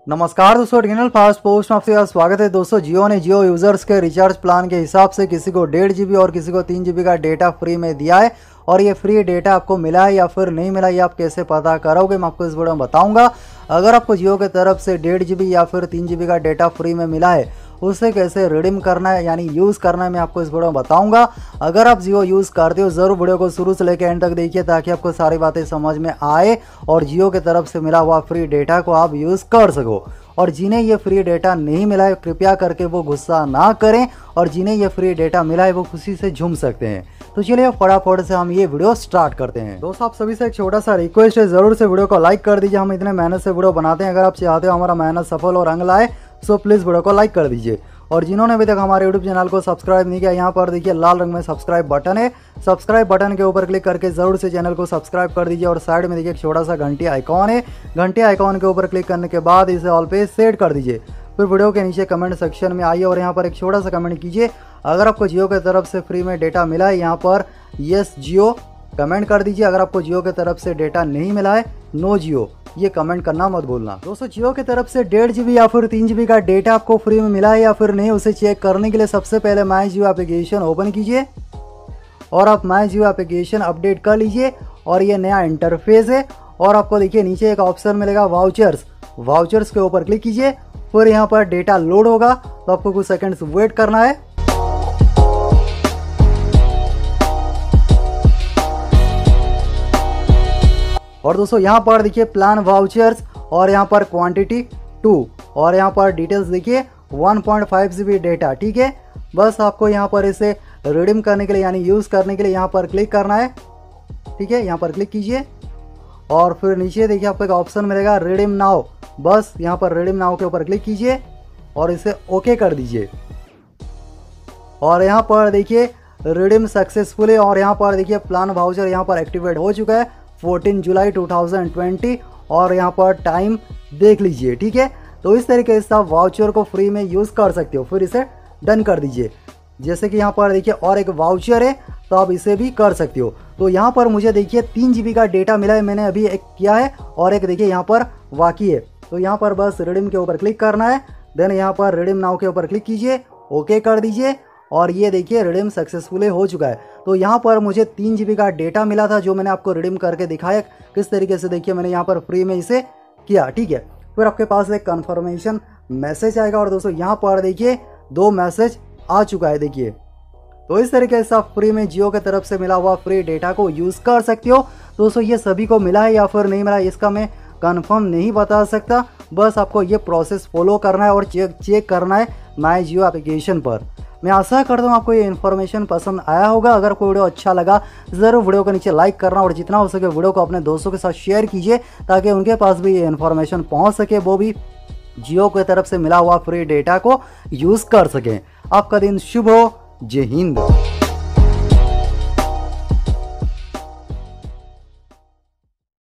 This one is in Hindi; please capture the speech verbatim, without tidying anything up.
नमस्कार दोस्तों, डिजिटल फास्ट पोस्ट में आपका स्वागत है। दोस्तों, जियो ने जियो यूजर्स के रिचार्ज प्लान के हिसाब से किसी को डेढ़ जीबी और किसी को तीन जीबी का डेटा फ्री में दिया है और ये फ्री डेटा आपको मिला है या फिर नहीं मिला, ये आप कैसे पता करोगे मैं आपको इस वीडियो में बताऊंगा। अगर आपको जियो की तरफ से डेढ़ जीबी या फिर तीन जीबी का डेटा फ्री में मिला है उसे कैसे रिडीम करना है यानी यूज़ करना है मैं आपको इस वीडियो में बताऊंगा। अगर आप जियो यूज़ करते हो ज़रूर वीडियो को शुरू से लेकर एंड तक देखिए ताकि आपको सारी बातें समझ में आए और जियो की तरफ से मिला हुआ फ्री डेटा को आप यूज़ कर सको। और जिन्हें ये फ्री डेटा नहीं मिला है कृपया करके वो गुस्सा ना करें और जिन्हें ये फ्री डेटा मिला है वो खुशी से झूम सकते हैं। तो चलिए फटाफट से हम ये वीडियो स्टार्ट करते हैं। दोस्तों, आप सभी से एक छोटा सा रिक्वेस्ट है, जरूर से वीडियो को लाइक कर दीजिए। हम इतने मेहनत से वीडियो बनाते हैं, अगर आप चाहते हो हमारा मेहनत सफल और रंग लाए सो प्लीज़ वीडियो को लाइक कर दीजिए। और जिन्होंने अभी तक हमारे यूट्यूब चैनल को सब्सक्राइब नहीं किया, यहाँ पर देखिए लाल रंग में सब्सक्राइब बटन है, सब्सक्राइब बटन के ऊपर क्लिक करके जरूर से चैनल को सब्सक्राइब कर दीजिए। और साइड में देखिए एक छोटा सा घंटी आइकॉन है, घंटी आइकॉन के ऊपर क्लिक करने के बाद इसे ऑल पे सेट कर दीजिए। फिर वीडियो के नीचे कमेंट सेक्शन में आइए और यहाँ पर एक छोटा सा कमेंट कीजिए। अगर आपको जियो की तरफ से फ्री में डेटा मिला है यहाँ पर यस जियो कमेंट कर दीजिए। अगर आपको जियो की तरफ से डेटा नहीं मिला है नो जियो ये कमेंट करना मत भूलना। दोस्तों, जियो की तरफ से डेढ़ जीबी या फिर तीन जीबी का डेटा आपको फ्री में मिला है या फिर नहीं उसे चेक करने के लिए सबसे पहले माई जियो एप्लीकेशन ओपन कीजिए और आप माई जियो एप्लीकेशन अपडेट कर लीजिए। और ये नया इंटरफेस है और आपको देखिए नीचे एक ऑप्शन मिलेगा वाउचर्स, वाउचर्स के ऊपर क्लिक कीजिए। फिर यहाँ पर डेटा लोड होगा तो आपको कुछ सेकंड्स वेट करना है। और दोस्तों यहाँ पर देखिए प्लान वाउचर्स और यहाँ पर क्वांटिटी टू और यहाँ पर डिटेल्स देखिए one point five GB data. ठीक है, बस आपको यहाँ पर इसे रिडीम करने के लिए यानी यूज़ करने के लिए यहाँ पर क्लिक करना है। ठीक है, यहाँ पर क्लिक कीजिए और फिर नीचे देखिए आपको एक ऑप्शन मिलेगा रिडीम नाउ, बस यहाँ पर रिडीम नाउ के ऊपर क्लिक कीजिए और इसे ओके कर दीजिए। और यहाँ पर देखिए रिडीम सक्सेसफुली और यहाँ पर देखिए प्लान वाउचर यहाँ पर एक्टिवेट हो चुका है चौदह जुलाई दो हज़ार बीस और यहाँ पर टाइम देख लीजिए। ठीक है, तो इस तरीके से आप वाउचर को फ्री में यूज़ कर सकते हो। फिर इसे डन कर दीजिए। जैसे कि यहाँ पर देखिए और एक वाउचर है तो आप इसे भी कर सकते हो। तो यहाँ पर मुझे देखिए तीन जीबी का डेटा मिला है, मैंने अभी एक किया है और एक देखिए यहाँ पर बाकी है। तो यहाँ पर बस रिडीम के ऊपर क्लिक करना है, देन यहाँ पर रिडीम नाउ के ऊपर क्लिक कीजिए, ओके कर दीजिए और ये देखिए रिडीम सक्सेसफुली हो चुका है। तो यहाँ पर मुझे तीन जीबी का डेटा मिला था जो मैंने आपको रिडीम करके दिखाया किस तरीके से। देखिए मैंने यहाँ पर फ्री में इसे किया। ठीक है, फिर आपके पास एक कन्फर्मेशन मैसेज आएगा और दोस्तों यहाँ पर देखिए दो मैसेज आ चुका है। देखिए तो इस तरीके से आप फ्री में जियो की तरफ से मिला हुआ फ्री डेटा को यूज़ कर सकते हो। दोस्तों, ये सभी को मिला है या फिर नहीं मिला इसका मैं कंफर्म नहीं बता सकता, बस आपको ये प्रोसेस फॉलो करना है और चेक चेक करना है माई जियो एप्लीकेशन पर। मैं आशा करता हूँ आपको ये इन्फॉर्मेशन पसंद आया होगा। अगर कोई वीडियो अच्छा लगा ज़रूर वीडियो को नीचे लाइक करना और जितना हो सके वीडियो को अपने दोस्तों के साथ शेयर कीजिए ताकि उनके पास भी ये इन्फॉर्मेशन पहुँच सके, वो भी जियो की तरफ से मिला हुआ फ्री डेटा को यूज़ कर सकें। आपका दिन शुभ हो। जय हिंद।